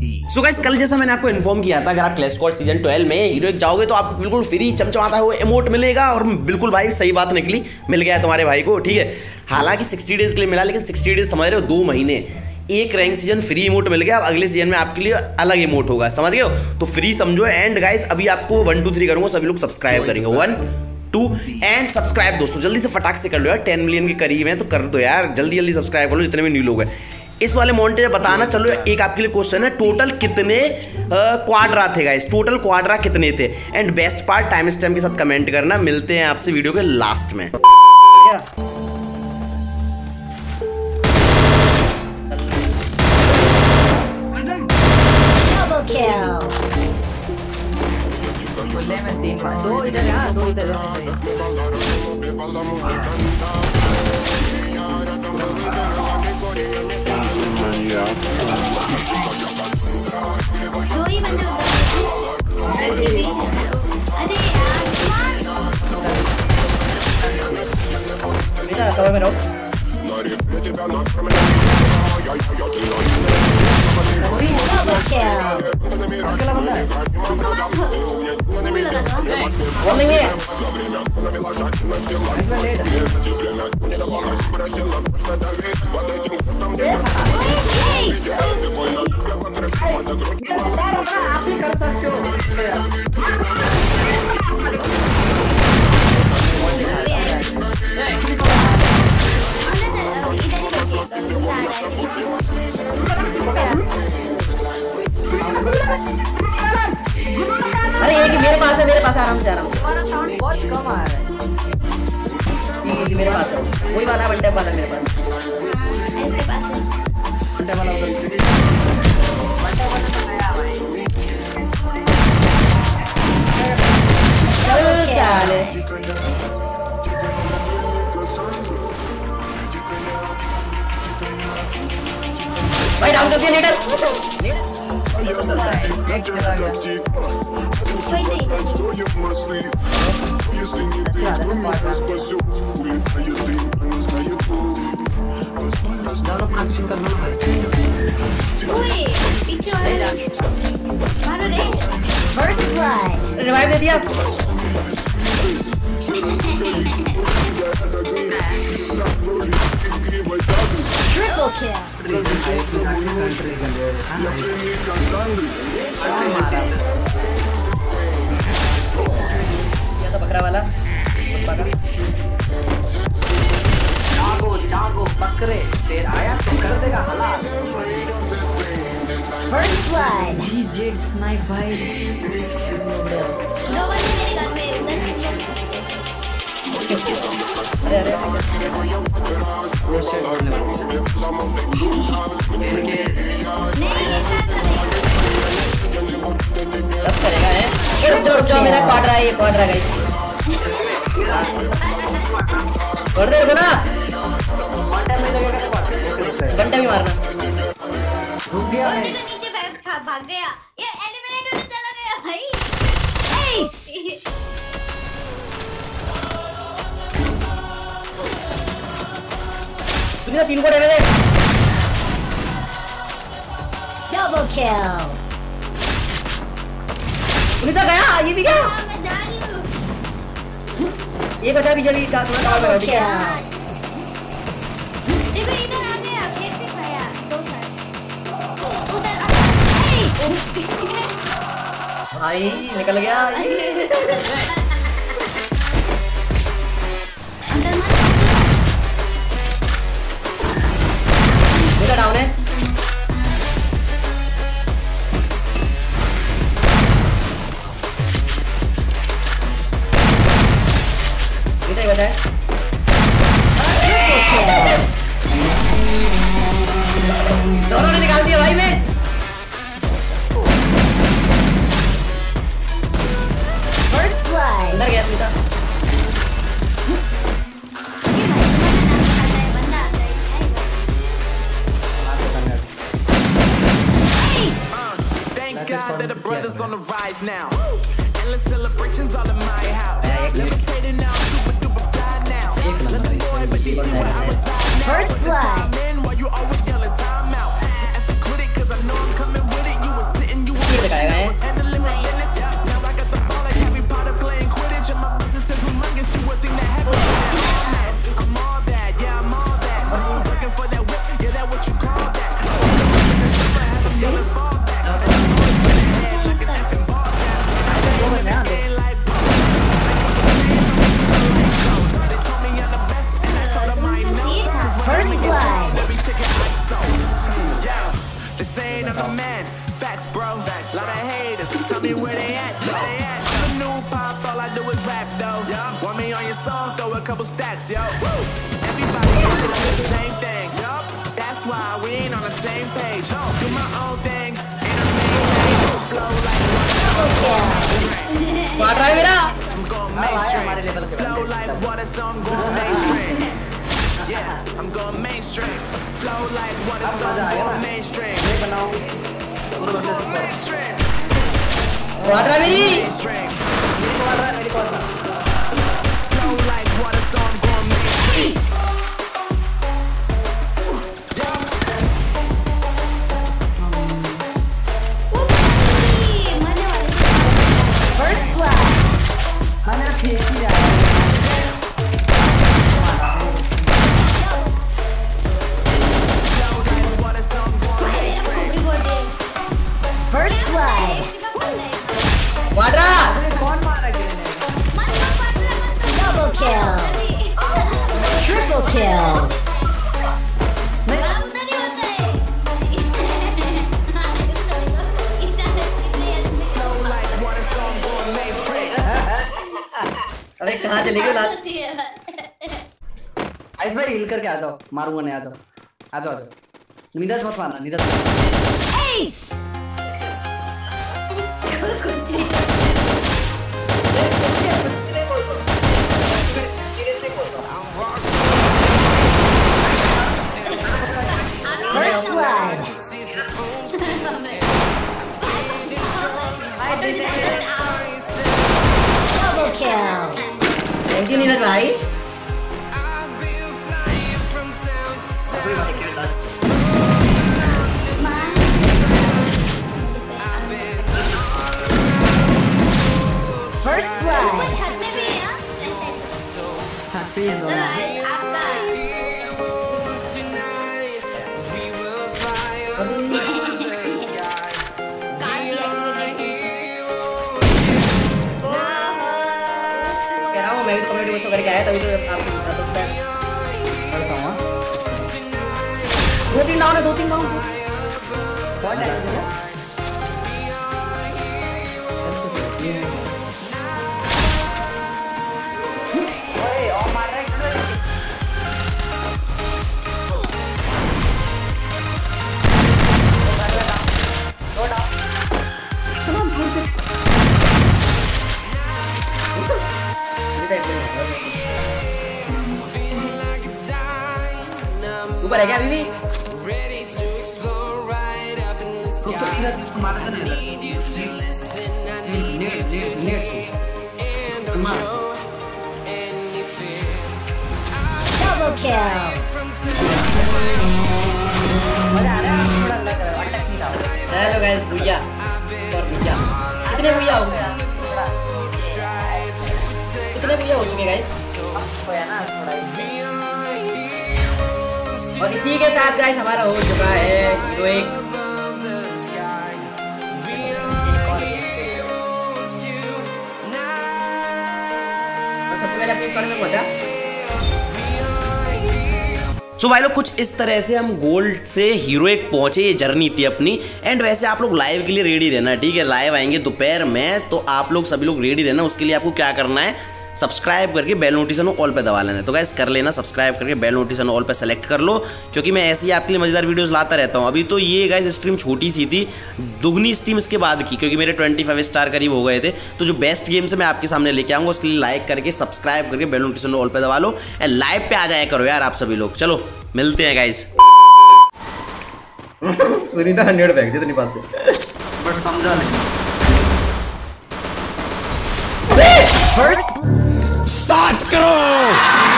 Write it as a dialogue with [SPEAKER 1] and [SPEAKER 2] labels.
[SPEAKER 1] So guys, कल जैसा मैंने आपको इन्फॉर्म किया था, अगर आप क्लैश स्क्वाड सीजन 12 में हीरोइक जाओगे तो आपको बिल्कुल फ्री चमचमाता हुआ इमोट मिलेगा। और बिल्कुल भाई सही बात निकली, मिल गया तुम्हारे भाई को, ठीक है। हालांकि 60 डेज के लिए मिला, लेकिन 60 डेज समझ रहे हो, 2 महीने, एक रैंक सीजन फ्री इमोट मिल गया। अब अगले सीजन में आपके लिए अलग इमोट होगा, समझ गए हो, तो फ्री समझो। एंड गाइस अभी आपको 1 2 3 करूंगा, सभी लोग सब्सक्राइब करेंगे। 1 2 एंड सब्सक्राइब दोस्तों, जल्दी से फटाक से कर लो यार, 10 मिलियन के करीब है तो कर दो यार, जल्दी जल्दी सब्सक्राइब कर लो जितने भी न्यू लोग हैं। इस वाले मॉन्टेज बताना, चलो एक आपके लिए क्वेश्चन है, टोटल कितने क्वाड्रा थे गाइस, टोटल क्वाड्रा कितने थे। And best part time stamp के साथ कमेंट करना। मिलते हैं आपसे वीडियो के लास्ट में।
[SPEAKER 2] दो इधर है, दो इधर
[SPEAKER 3] दो ही बंदे
[SPEAKER 2] बेटा कवर में रहो। अकेला बंदा है, वार्निंग है। आप ही कर सकते हो। अरे ये मेरे पास है, मेरे पास आराम से तुम्हारा साउंड बहुत कम आ रहा है। ये मेरे पास है, वही वाला बंटे वाला मेरे पास,
[SPEAKER 3] इसके पास
[SPEAKER 2] बंटे वाला उधर, बंटे वाला तो नया भाई। चल चले भाई, डाउन कर दिया लीडर। एक चला गया,
[SPEAKER 3] कोई नहीं। ओए पीछे वाला मारो रे, फर्स्ट ब्लड
[SPEAKER 2] रिवाइव दे दिया।
[SPEAKER 3] Triple kill.
[SPEAKER 2] ये तो बकरा वाला जागो जागो बकरे, शेर आया तो कर देगा हलाल।
[SPEAKER 3] First blood
[SPEAKER 2] G Z snipe भाई,
[SPEAKER 3] दो बंदे मेरे घर पे, 10
[SPEAKER 2] अरे अरे वो शेर कर ले इनके बस करेगा है। रुक जाओ, मेरा क्वाड्रा है, ये क्वाड्रा गाइस, कर दे ना, घंटा भी मारना। रुक गया है,
[SPEAKER 3] नीचे भाग गया, ये एलिमिनेट होने चला गया भाई। एस
[SPEAKER 2] तूने 3 को डैमेज है।
[SPEAKER 3] Double kill.
[SPEAKER 2] तूने तो गया, ये भी गया।
[SPEAKER 3] मैं जा रही हूं।
[SPEAKER 2] ये बचा बिजली का थोड़ा कवर करो, ठीक है।
[SPEAKER 3] देखो इधर आ गया, खेत पे खाया, 2 साइड उधर
[SPEAKER 2] भाई निकल गया ये।
[SPEAKER 3] अंदर मत
[SPEAKER 2] मेरा डाउन है, ये बचा है। दोनों ने निकाल दिया भाई। मैं
[SPEAKER 3] फर्स्ट ब्लड
[SPEAKER 2] अंदर गया सीधा।
[SPEAKER 3] बंदा आता है।
[SPEAKER 4] Thank God that the brothers on the rise now. Endless celebrations all in my house. Levitating now, super duper fly now. Let the boy, but they see where I reside now.
[SPEAKER 3] First blood.
[SPEAKER 4] While you always yelling time out. And for quit it, cause I know I'm coming with it. You man. Facts, bro. Lot of haters. Tell me where they at, though. I'm a new pop, all I do is rap, though. Want me on your song, throw a couple stacks, yo. Everybody doing the same thing. That's why we ain't on the same page. Do my own thing. Ain't a main flow like
[SPEAKER 2] water है मेरा
[SPEAKER 4] I'm going mainstream. Flow like water, so I'm going mainstream. Yeah, I'm going mainstream. Flow like water, so I'm going mainstream. Mainstream.
[SPEAKER 2] Water है मेरी
[SPEAKER 4] Mainstream. Flow like water, so I'm going mainstream.
[SPEAKER 3] First blood.
[SPEAKER 2] मैंने फेंक दिया
[SPEAKER 3] First blood.
[SPEAKER 2] Water
[SPEAKER 3] Double kill. Triple kill.
[SPEAKER 4] Flow like water, so I'm going mainstream.
[SPEAKER 2] अबे कहाँ चले गए last ice भाई हिल करके आ जाओ मारूंगा नहीं आ जाओ आ जाओ नीरज मत मारना Neeraj
[SPEAKER 3] Ace. First blood. Double kill.
[SPEAKER 2] Thank you Neeraj भाई
[SPEAKER 3] First blood.
[SPEAKER 2] कह रहा हूँ मैं भी तो कमेंट पोस्ट करके आया तभी तो आपको सब्सक्राइब करता हूँ 2-3 डाउन है 2-3 डाउन बहुत है ओए और मार रहा है दो डाउन ऊपर है क्या अभी भी उसको मारा था
[SPEAKER 3] Double kill.
[SPEAKER 2] मजा आ रहा है थोड़ा लग रहा है अटक नहीं रहा हेलो गाइस भैया और भैया कितने भैया हो गया कितने भैया हो चुके गाइस होया ना थोड़ा और इसी के साथ गाइस हमारा हो चुका है हीरो एक सबसे पहले अपनी स्क्वाड में पहुंचा
[SPEAKER 1] सो भाई लोग कुछ इस तरह से हम गोल्ड से हीरो एक पहुंचे, ये जर्नी थी अपनी। एंड वैसे आप लोग लाइव के लिए रेडी रहना, ठीक है। लाइव आएंगे दोपहर में, तो आप लोग सभी लोग रेडी रहना। उसके लिए आपको क्या करना है, सब्सक्राइब करके बेल नोटिफिकेशन ऑल पे दबा लेना। तो गाइस कर लेना, सब्सक्राइब करके बेल नोटिफिकेशन ऑल पे सेलेक्ट कर लो, क्योंकि मैं ऐसे ही आपके लिए मजेदार वीडियोस लाता रहता हूँ। अभी तो ये गाइस स्ट्रीम छोटी सी थी, दुगनी स्ट्रीम इसके बाद की, क्योंकि मेरे 25 स्टार करीब हो गए थे। तो जो बेस्ट गेम्स मैं आपके सामने लेके आऊँगा, उसके लिए लाइक करके सब्सक्राइब करके बेल नोटिफिकेशन ऑल पे दबा लो। एंड लाइव पे आ जाया करो यार आप सभी लोग। चलो मिलते हैं गाइस।
[SPEAKER 2] सुनीता 100 बैग जितनी पास से बट समझा नहीं।
[SPEAKER 1] फर्स्ट स्टार्ट करो।